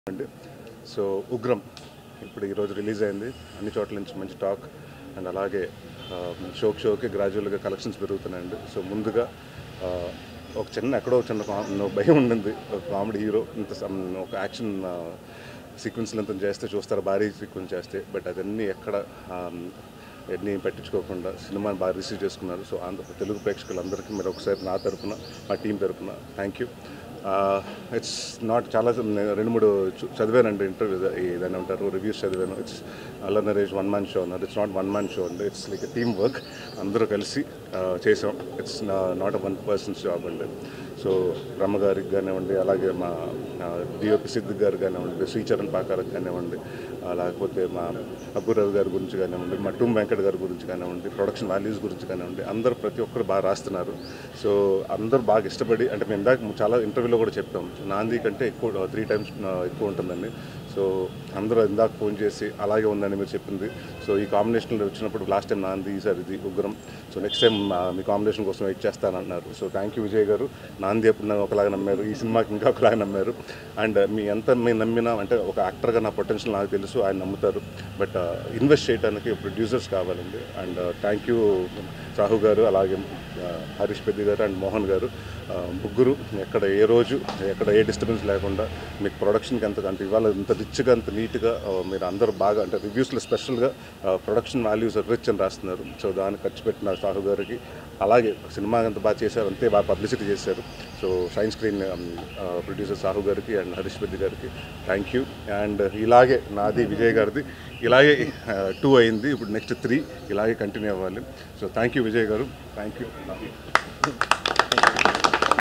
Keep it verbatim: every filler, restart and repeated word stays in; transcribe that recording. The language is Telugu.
అండి. సో ఉగ్రం ఇప్పుడు ఈరోజు రిలీజ్ అయింది. అన్ని చోట్ల నుంచి మంచి టాక్ అండ్ అలాగే షోక్ షోకి గ్రాడ్యువల్గా కలెక్షన్స్ పెరుగుతున్నాయండి. సో ముందుగా ఒక చిన్న ఎక్కడో చిన్న భయం ఉండింది. ఒక కామెడీ హీరో ఇంత ఒక యాక్షన్ సీక్వెన్స్లు ఎంత చేస్తే చూస్తారు, భారీ సీక్వెన్స్ చేస్తే, బట్ అదన్నీ ఎక్కడ ఎన్ని పట్టించుకోకుండా సినిమాని బాగా రిసీవ్ చేసుకున్నారు. సో ఆంధ్ర తెలుగు ప్రేక్షకులందరికీ మీరు ఒకసారి నా తరపున మా టీం తరపున థ్యాంక్ యూ. ఇట్స్ నాట్ చాలా రెండు మూడు చదివానండి ఇంటర్వ్యూ ఏదైనా ఉంటారు రివ్యూస్ చదివాను. It's Allari Naresh one man show అన్నారు. It's not one man show అండి, ఇట్స్ లైక్ టీమ్ వర్క్. అందరూ కలిసి చేసాం. It's not a one person's job అండి. సో బ్రహ్మ గారికి కానివ్వండి, అలాగే మా డిఓపి సిద్ధు గారు కానివ్వండి, శ్రీచరణ్ పాకాలకు కానివ్వండి, లేకపోతే మా అబ్బురావు గారి గురించి కానివ్వండి, మా టూమ్ వెంకట్ గారి గురించి కానివ్వండి, ప్రొడక్షన్ వాల్యూస్ గురించి కానివ్వండి, అందరూ ప్రతి ఒక్కరు బాగా రాస్తున్నారు. సో అందరూ బాగా ఇష్టపడి, అంటే మేము ఇందాక చాలా ఇంటర్వ్యూలో కూడా చెప్పాం, నాంది కంటే ఎక్కువ త్రీ టైమ్స్ ఎక్కువ ఉంటుందండి. సో అందరూ ఇందాక ఫోన్ చేసి అలాగే ఉందని మీరు చెప్పింది. సో ఈ కాంబినేషన్లో వచ్చినప్పుడు లాస్ట్ టైం నాంది, ఈసారి ఇది ఉగ్రం. సో నెక్స్ట్ టైం మీ కాంబినేషన్ కోసం వెయిట్ చేస్తానంటున్నారు. So thank you Vijay garu. Naandhi ఎప్పుడు నన్ను ఒకలాగా నమ్మారు, ఈ సినిమాకి ఇంకా ఒకలాగా నమ్మారు. అండ్ మీ ఎంత మీరు నమ్మినా, అంటే ఒక యాక్టర్గా నా పొటెన్షియల్ నాకు తెలుసు, ఆయన నమ్ముతారు. బట్ ఇన్వెస్ట్ చేయడానికి ప్రొడ్యూసర్స్ కావాలండి. And thank you Sahu garu, అలాగే హరీష్ పెద్ది గారు అండ్ మోహన్ గారు, ముగ్గురు ఎక్కడ ఏ రోజు ఎక్కడ ఏ డిస్టర్బెన్స్ లేకుండా మీకు ప్రొడక్షన్కి ఎంత అంటే ఇవాళ ఇంత రిచ్గా అంత నీట్గా మీరు అందరూ బాగా, అంటే రివ్యూస్లో స్పెషల్గా ప్రొడక్షన్ వాల్యూస్ రిచ్ అని రాస్తున్నారు. సో దానికి ఖర్చు పెట్టిన సాహు గారికి, అలాగే సినిమా అంత బాగా చేశారు, అంతే బాగా పబ్లిసిటీ చేశారు. So shine screen producer Sahu గారికి అండ్ హరీష్ పెద్ది గారికి థ్యాంక్ యూ. అండ్ ఇలాగే నాది విజయ్ గారిది ఇలాగే టూ అయింది, ఇప్పుడు నెక్స్ట్ త్రీ ఇలాగే కంటిన్యూ అవ్వాలి. So thank you Vijay garu, thank you.